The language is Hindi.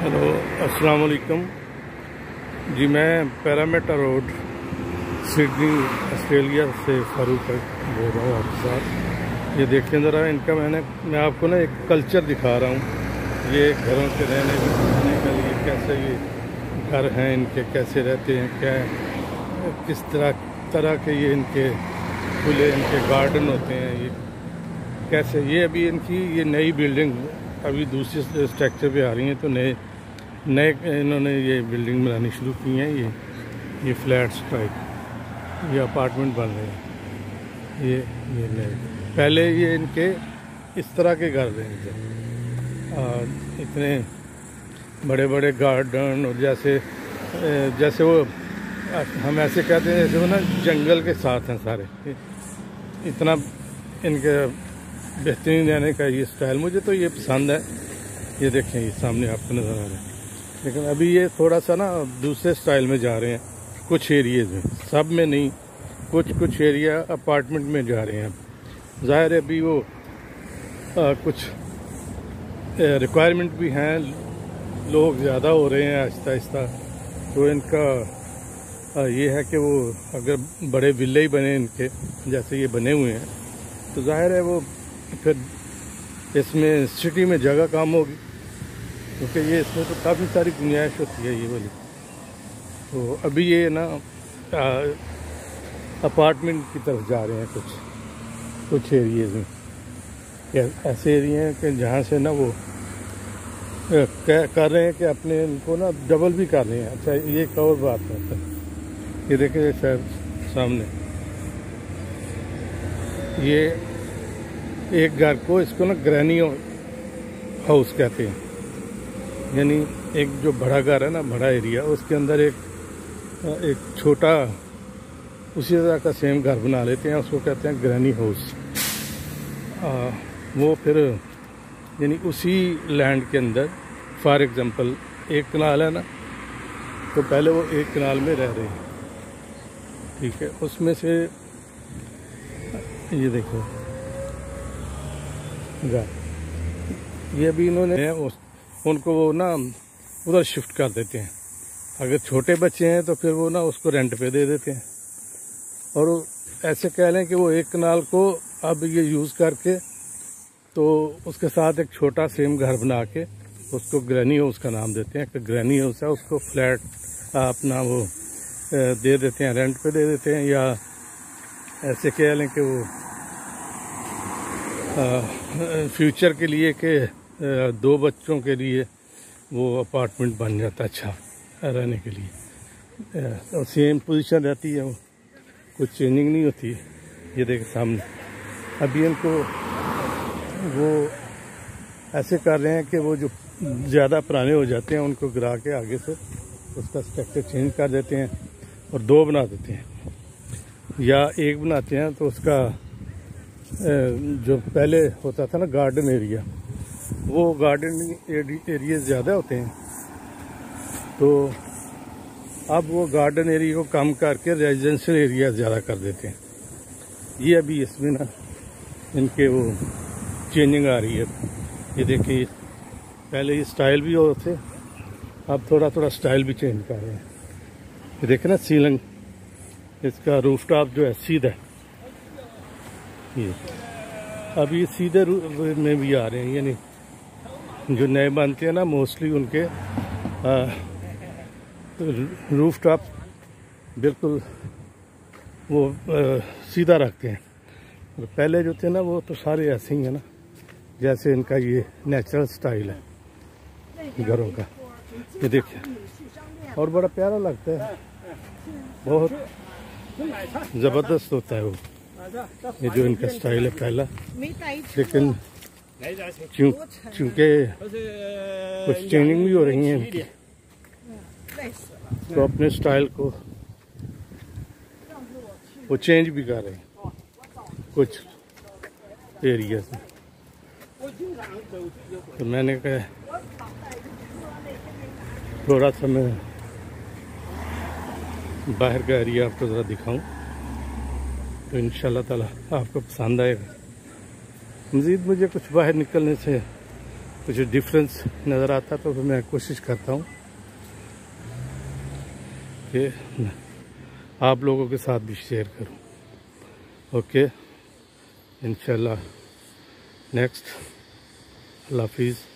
हेलो, अस्सलाम वालेकुम जी। मैं पैरामीटर रोड सिडनी ऑस्ट्रेलिया से फारूक बोल रहा हूँ आपके साथ। ये देखिए ज़रा इनका मैं आपको ना एक कल्चर दिखा रहा हूँ। ये घरों के रहने के लिए कैसे ये घर हैं इनके, कैसे रहते हैं, क्या किस तरह के ये इनके खुले इनके गार्डन होते हैं। ये कैसे ये अभी इनकी ये नई बिल्डिंग अभी दूसरे स्ट्रक्चर पे आ रही हैं, तो नए इन्होंने ये बिल्डिंग बनानी शुरू की हैं। ये फ्लैट्स टाइप ये अपार्टमेंट बन रहे हैं। ये नए पहले ये इनके इस तरह के घर रहे थे, इतने बड़े बड़े गार्डन, और जैसे वो हम ऐसे कहते हैं जैसे वो ना जंगल के साथ हैं सारे। इतना इनके बेहतरीन रहने का ये स्टाइल, मुझे तो ये पसंद है। ये देखें, ये सामने आपको नज़र आ रहा है। लेकिन अभी ये थोड़ा सा ना दूसरे स्टाइल में जा रहे हैं, कुछ एरिएज में, सब में नहीं, कुछ एरिया अपार्टमेंट में जा रहे हैं। ज़ाहिर है अभी वो कुछ रिक्वायरमेंट भी हैं, लोग ज़्यादा हो रहे हैं आहिस्ता आहिस्ता। तो इनका ये है कि वो अगर बड़े विले ही बने इनके जैसे ये बने हुए हैं, तो ज़ाहिर है वो फिर इसमें सिटी में जगह कम होगी, क्योंकि ये इसमें तो काफ़ी सारी गुंजाइश होती है ये वाली। तो अभी ये ना अपार्टमेंट की तरफ जा रहे हैं कुछ एरिएज में। ऐसे एरिए हैं कि जहाँ से ना वो कर रहे हैं कि अपने इनको ना डबल भी कर रहे हैं। अच्छा, ये एक और बात है, ये देखिए शायद सामने ये एक घर को इसको ना ग्रैनी हाउस कहते हैं। यानी एक जो बड़ा घर है ना, बड़ा एरिया, उसके अंदर एक छोटा उसी तरह का सेम घर बना लेते हैं, उसको कहते हैं ग्रैनी हाउस। वो फिर यानी उसी लैंड के अंदर, फॉर एग्जांपल एक कनाल है ना, तो पहले वो एक कनाल में रह रहे हैं, ठीक है। उसमें से ये देखो घर, ये भी इन्होंने उनको वो ना उधर शिफ्ट कर देते हैं। अगर छोटे बच्चे हैं तो फिर वो ना उसको रेंट पे दे देते हैं, और ऐसे कह लें कि वो एक कनाल को अब ये यूज़ करके तो उसके साथ एक छोटा सेम घर बना के उसको ग्रैनी हाउस का नाम देते हैं कि ग्रैनी हाउस है। उसको फ्लैट अपना वो दे देते हैं, रेंट पे दे देते हैं, या ऐसे कह लें कि वो फ्यूचर के लिए कि 2 बच्चों के लिए वो अपार्टमेंट बन जाता है अच्छा रहने के लिए। और सेम पोजीशन रहती है, वो कुछ चेंजिंग नहीं होती है। ये देखें सामने, अभी इनको वो ऐसे कर रहे हैं कि वो जो ज़्यादा पुराने हो जाते हैं उनको गिरा के आगे से उसका स्ट्रक्चर चेंज कर देते हैं और 2 बना देते हैं, या एक बनाते हैं। तो उसका जो पहले होता था ना गार्डन एरिया, वो गार्डन एरिया ज़्यादा होते हैं, तो अब वो गार्डन एरिया को कम करके रेजिडेंशियल एरिया ज़्यादा कर देते हैं। ये अभी इसमें ना इनके वो चेंजिंग आ रही है। ये देखिए, पहले ये स्टाइल भी हो थे, अब थोड़ा स्टाइल भी चेंज कर रहे हैं। ये देखें ना, सीलिंग इसका रूफ टॉप जो है सीधा है, ये अब ये सीधे में भी आ रहे हैं। यानी जो नए बनते हैं ना, मोस्टली उनके रूफ टॉप बिल्कुल वो सीधा रखते हैं। और पहले जो थे ना वो तो सारे ऐसे ही है ना, जैसे इनका ये नेचुरल स्टाइल है घरों का। ये देखिए, और बड़ा प्यारा लगता है, बहुत ज़बरदस्त होता है वो, ये जो इनका स्टाइल है पहला। लेकिन चूँकि कुछ चेंजिंग भी हो रही है इनकी, तो अपने स्टाइल को वो चेंज भी कर रहे हैं कुछ एरिया से। तो मैंने कहा थोड़ा सा मैं बाहर का एरिया आपको ज़रा दिखाऊं, तो इंशाल्लाह ताला आपको पसंद आएगा। मज़ीद मुझे कुछ बाहर निकलने से कुछ डिफरेंस नज़र आता तो फिर मैं कोशिश करता हूँ कि आप लोगों के साथ भी शेयर करूँ। ओके, इंशाल्लाह नेक्स्ट। अल्लाह हाफिज़।